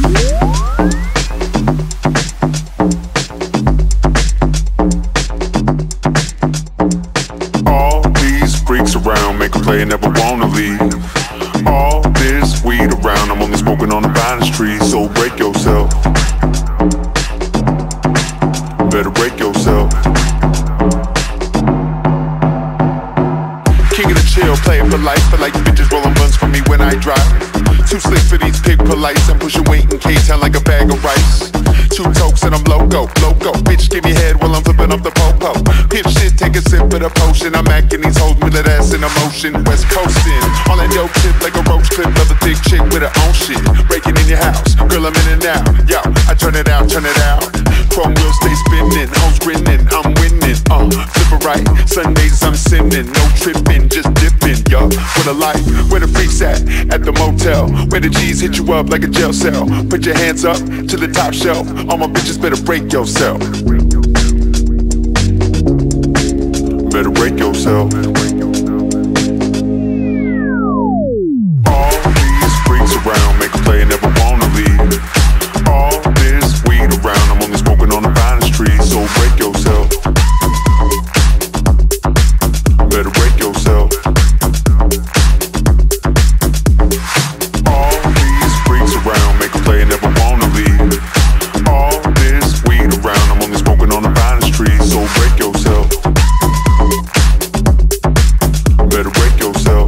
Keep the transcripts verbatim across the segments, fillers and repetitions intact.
All these freaks around make a play, never wanna leave. All this weed around, I'm only smoking on the finest trees. So break yourself, better break yourself. King of the chill, playing for life, but like bitches rolling blunts for me when I drive. Too slick for these pig polites, I'm pushing weight in K-Town like a bag of rice. Two tokes and I'm loco, loco. Bitch, give me head while I'm flipping up the popo. Pimp shit, take a sip of the potion. I'm acting these hoes with that ass in emotion. West coastin', on that dope tip like a roach clip of a thick chick with her own shit. Breaking in your house, girl, I'm in and out. Yo, I turn it out, turn it out. Chrome wheels stay spinning, hoes grinning, I'm winning. Uh, flip it right, Sundays I'm sinning, no tripping, just dipping. Yo, what a life, where the freaks at? At the motel, where the G's hit you up like a jail cell. Put your hands up to the top shelf. All my bitches better break yourself. Better break yourself. All these freaks around make a play, never wanna leave. All this weed around, I'm only smoking on the finest trees. So break yourself. Better break yourself. All these freaks around make a play, never wanna leave. All this weed around, I'm only smoking on the finest trees. So break yourself. Better break yourself.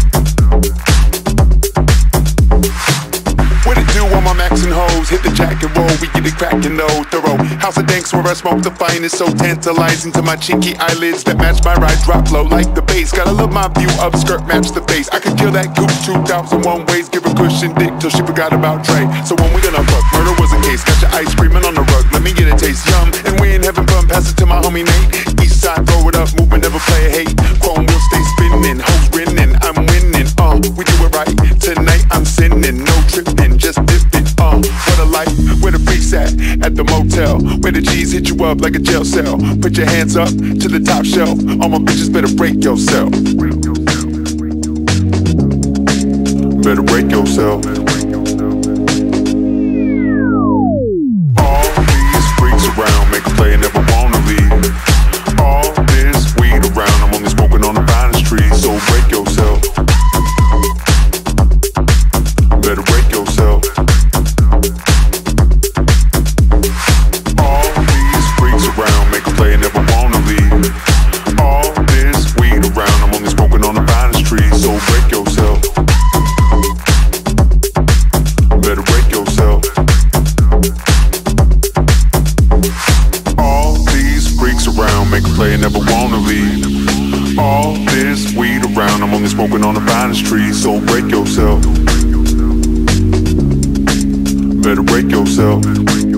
What it do on my max and hoes? Hit the jack and roll, we get it crackin' though, thorough. House of Danks where I smoke the finest, so tantalizing to my cheeky eyelids that match my ride, drop low like the bass. Gotta love my view up, skirt match the face. I could kill that coupe two thousand one ways, give her cushion dick till she forgot about Trey. So when we gonna fuck, murder was a case. Got your ice creaming on the rug, let me get a taste, yum. And we ain't having fun, pass it to my homie Nate. East side, throw it up, moving, never play a hate. Chrome wheels stay spinning, hoes grinning, I'm winning. Uh, we do it right, tonight I'm sinning, no tripping, just dipping. Uh, what a life, where the freaks at? At the motel, where the G's hit you up like a jail cell. Put your hands up to the top shelf. All my bitches better break yourself. Better break yourself. All these freaks around make a play, never wanna leave. All this weed around, I'm only smoking on the finest trees. So break yourself. Better break yourself. All these freaks around make a play, never wanna leave. All this weed around, I'm only smoking on the finest trees. So break yourself. Better break yourself. All these freaks around make a play, never wanna leave. All this weed around, I'm only smoking on the finest trees. So break yourself. Better break yourself.